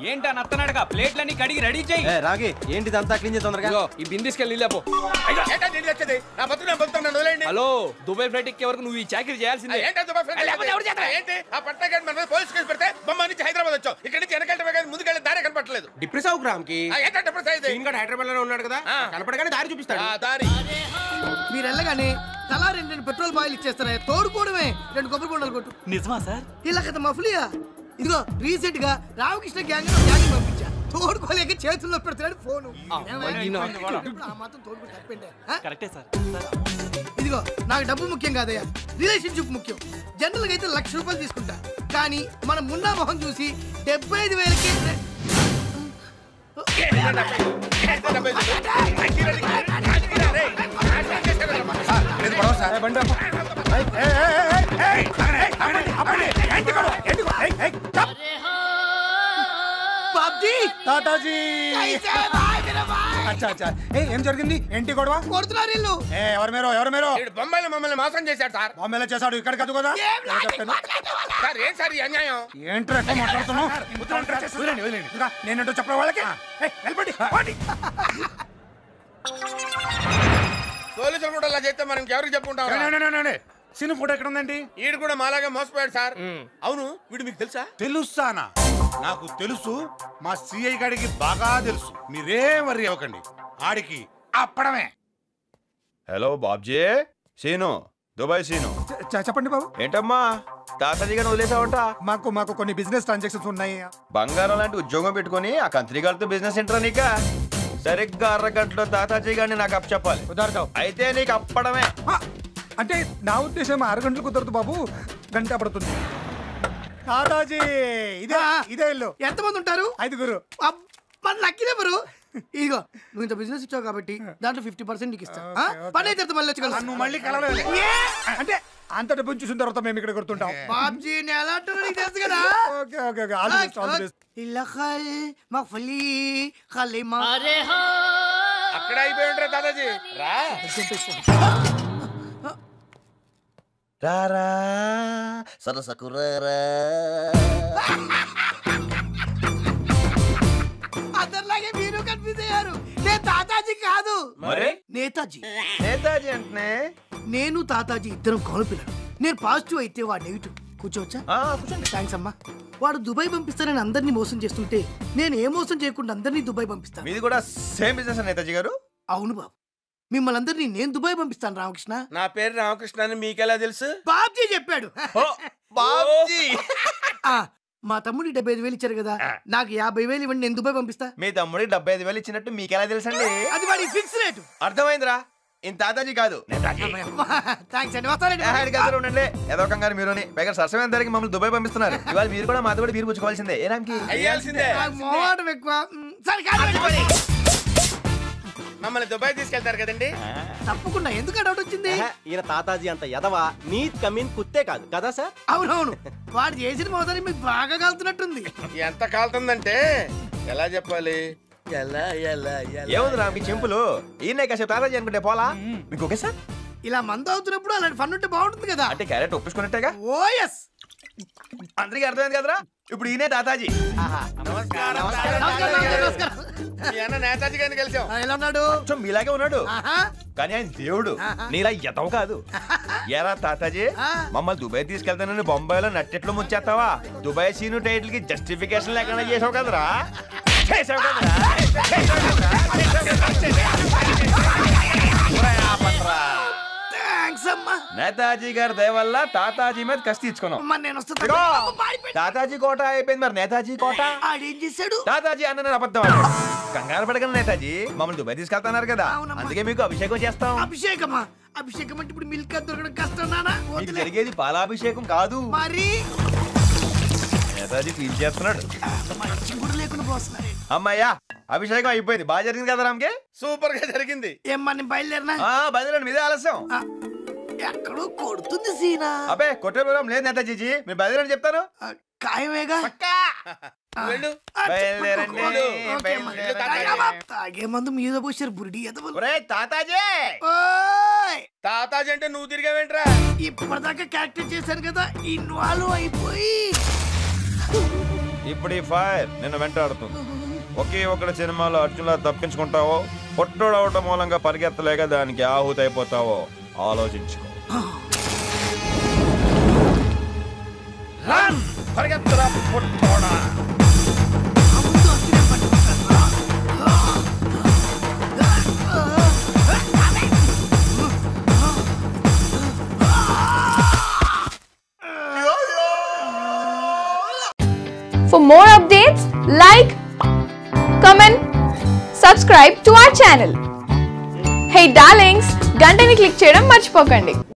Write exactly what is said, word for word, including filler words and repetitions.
ఏంటా నత్తనడక ప్లేట్లన్నీ కడిగి రెడీ చేయి. రాగి ఏంటిదంతా క్లీన్ చేసి తొందరగా. ఈ బిందిస్కెళ్ళి లేపో. హలో దుబాయ్ ఫ్లైట్ ఎక్కే వరకు నువ్వు ఈ చాకరీ చేయాల్సిందే. హైదరాబాద్ వచ్చావు, ఇక్కడ నుంచి వెనకాల ముందుకెళ్ళి దారి కనపడలేదు. డిప్రెస్ అవు గ్రామ్ కి హైదరాబాద్ లోనే ఉన్నాడు కదా, కనపడగానే దారి చూపిస్తాడు. దారి మీరు వెళ్ళగానే తలా రెండు రెండు పెట్రోల్ బాయిల్ ఇచ్చేస్తారా, తోడుకోవడమే. రెండు కొబ్బరి బొండాలు కొట్టు. నిజమా సార్? ఇలా కదా మఫ్లియా. ఇదిగో రీసెంట్ గా రామకృష్ణ గ్యాంగ్ గ్యాంగ్ పంపించా, తోడుకోలేక చేతుల్లో పెడుతున్నాడు ఫోను. మాత్రం తోడుకుని తప్పండి. కరెక్టే సార్. ఇదిగో నాకు డబ్బు ముఖ్యం కాదయ్యా, రిలేషన్షిప్ ముఖ్యం. జనరల్ గా అయితే లక్ష రూపాయలు తీసుకుంటా, కానీ మన మున్నా మొహం చూసి డెబ్బై ఐదు వేలకి ఏం జరిగింది? ఏంటి గొడవ? కొడుతున్నారు ఇల్లు. ఎవరు మీరు ఎవరు మీరు? బొంబాయిలో మమ్మల్ని మోసం చేశాడు సార్. బొంబాయిలో చేశాడు, ఇక్కడ కాదు కదా. సార్ ఏం సార్ ఈ అన్యాయం? ఏంట్రా ఎక్కువ మాట్లాడుతున్నావు? నేనేంటో చెప్పే వాళ్ళకి పోలీసులు కూడా అలా చేస్తే మనం ఎవరికి చెప్పుకుంటాం? సినిమా ఫోటో ఎక్కడ ఉందండి? వీడు కూడా మాలాగా మోసపోయాడు సార్. అవును, వీడు మీకు తెలుసా? తెలుసానా? నాకు తెలుసు, మా సిఐ గారికి బాగా తెలుసు. మీరేం వర్రీ అవ్వకండి, ఆడికి అప్పడమే. Hello Babji, Seenu, Dubai Seenu. చెప్పండి బాబు. ఏంటమ్మా తాతాజీగా వదిలేసావంట? మాకు మాకు కొన్ని బిజినెస్ ట్రాన్సాక్షన్స్ ఉన్నాయి. బంగారం లాంటి ఉద్యోగం పెట్టుకుని ఆ కంత్రి గారితో బిజినెస్ ఏంట్రా నీక? సరిగ్గా అరగంటలో తాతాజీ గారిని నాకు అప్ చెప్పాలి. కుదరదు. అయితే నీకు అప్పడమే. అంటే నా ఉద్దేశం ఆరు గంటలు కుదరదు బాబు, గంట పడుతుంది. తాతాజీ ఇదే ఇదే ఇల్లు. ఎంతమంది ఉంటారు? ఐదుగురు. మన లక్కీ నెంబరు. ఇదిగో నువ్వు ఇంత బిజినెస్ ఇచ్చావు కాబట్టి దాంట్లో ఫిఫ్టీ పర్సెంట్ నీకు ఇస్తా. పని అయితే మళ్ళీ వచ్చి కలుస్తా. నువ్వు మళ్ళీ కలవలేదు అంటే అంత డబ్బు చూసిన తర్వాత మేము ఇక్కడ కొడుతుంటాం. బాబ్జీ ఎలా అంటారో నీకు తెలుసు కదా. Okay okay okay all the best all the best. ఇల్లఖల్ మఫ్లీ ఖలీమా. అక్కడ అయిపోయి ఉంటారు తాతాజీ. రా రారా సరసకురారా. అందరిలాగే మీరు కన్ఫ్యూజ్ అయ్యారు. నేను తాతాజీ కాదు, మరి నేతాజీ. నేతాజీ అంటే నేను తాతాజీ ఇద్దరం కాలు పిల్లలు. నేను పాజిటివ్ అయితే వాడు నెగిటివ్. కూర్చోవచ్చా? కూర్చోండి. థ్యాంక్స్ అమ్మా. వాడు దుబాయ్ పంపిస్తానని అందరినీ మోసం చేస్తుంటే నేను ఏ మోసం చేయకుండా అందరినీ దుబాయ్ పంపిస్తాను. మీది కూడా సేమ్ బిజినెస్ నేతాజీ గారు? అవును బాబు, మిమ్మల్ని అందరినీ నేను దుబాయ్ పంపిస్తాను. రామకృష్ణ. నా పేరు రామకృష్ణ అని మీకెలా తెలుసు? బాబ్జీ చెప్పాడు. బాబ్జీ. మా తమ్ముడికి డెబ్బై ఐదు వేలు ఇచ్చారు కదా, నాకు యాభై వేలు ఇవ్వండి, నేను దుబాయ్ పంపిస్తా. మీ తమ్ముడికి డెబ్బై ఐదు వేలు ఇచ్చినట్టు మీకెలా తెలుసండి? అది వాడి ఫిక్స్ రేటు. అర్థమైందిరా, ఇంత తాతాజీ కాదు నేతాజీ. థ్యాంక్స్ అండి, వస్తానండి. ఉండండి ఏదో కంగారు మీరుని పైగా సరసమైన ధరకి మమ్మల్ని దుబాయ్ పంపిస్తున్నారు. ఇవాళ మీరు కూడా మాతో కూడా బీరు పుచ్చుకోవాల్సిందే. ఏ రామ్కి అయ్యాల్సిందే. మోహం ఎక్కువ. మమ్మల్ని దుబాయ్ తీసుకెళ్తారు కదండి? తప్పకుండా. ఎందుకు డౌట్ వచ్చింది? ఈయన తాతాజీ అంత ఎదవా నీత్ కమీన్ కుత్తే కాదు కదా సార్? అవునవును, వాడు చేసిన మోసాన్ని మీకు బాగా కాలుతున్నట్టుంది. ఎంత కాలుతుందంటే ఎలా చెప్పాలి? ఎలా ఎలా ఏముంది రామ్కి చెంపులు. ఈయన కాసేపు తాతాజీ అనుకుంటే పోలా మీకు ఓకే సార్? ఇలా మందు అవుతున్నప్పుడు అలాంటి ఫన్ ఉంటే బాగుంటుంది కదా. అంటే క్యారెట్ ఒప్పించుకున్నట్టేగా. ఓ ఎస్, అందరికీ అర్థమైంది కదరా. ఇప్పుడు ఈయనే తాతాజీ. నమస్కారం. నేతాజీ గారిని కలిసాం. ఎలా ఉన్నాడు? మీలాగే ఉన్నాడు, కానీ ఆయన దేవుడు. నీలా ఎదవ కాదు. ఎరా తాతాజీ, మమ్మల్ని దుబాయ్ తీసుకెళ్తానని బొంబాయిలో నట్టెట్లు ముంచేస్తావా? దుబాయ్ సీను టైటిల్ కి జస్టిఫికేషన్ లేకుండా చేసావు కదరా. చేసావు కదరా. నేతాజీ గారి దయ వల్ల తాతాజీ మీద కసి తీర్చుకున్నాం. తాతాజీ కోట అయిపోయింది, మరి నేతాజీ కోట ఆడేం చేశాడు? తాతాజీ అన్న అబద్ధం. కంగారు పడగల నేతాజీ మమ్మల్ని దుబాయ్ తీసుకెళ్తున్నారు కదా, అందుకే మీకు అభిషేకం చేస్తాం. అభిషేకమా? అభిషేకం అంటే ఇప్పుడు మిల్క్ దొరకడం కష్టం నానా. జరిగేది పాలాభిషేకం కాదు. మరి నేతాజీ ఫీల్ చేస్తున్నాడు. లేకుండా పోస్తున్నారు. అమ్మాయ్యా, అభిషేకం అయిపోయింది. బాగా జరిగింది కదా రామ్కి? సూపర్ గా జరిగింది. ఏమ్మా నేను బయలుదేరినా? బయలుదేరండి, మీదే ఆలస్యం. ఎక్కడో కొడుతుంది సీనా. అబ్బే కొట్టే ప్రోగ్రాం లేదు నేతాజీ, మీరు బయలుదేరండి చెప్తాను. ఖాయమేగా. తాగే మందు మీద పోసారు బురిడి. తాతాజీ తాతాజీ అంటే నువ్వు తిరిగావేంట్రా? ఇప్పటిదాకా క్యారెక్టర్ చేశాను కదా, ఇన్వాల్వ్ అయిపోయి ఇప్పుడు ఈ ఫైర్ నిన్ను వెంటాడుతుంది. ఒకే ఒకటి సినిమాలో అర్జున్లా తప్పించుకుంటావో, పొట్టోడవటం మూలంగా పరిగెత్తలేక దానికి ఆహుతి అయిపోతావో ఆలోచించుకో. పరిగెత్తరా పొట్టోడా. For more updates, like, comment, subscribe to our channel. Hey darlings, గంటని click చేయడం మర్చిపోకండి.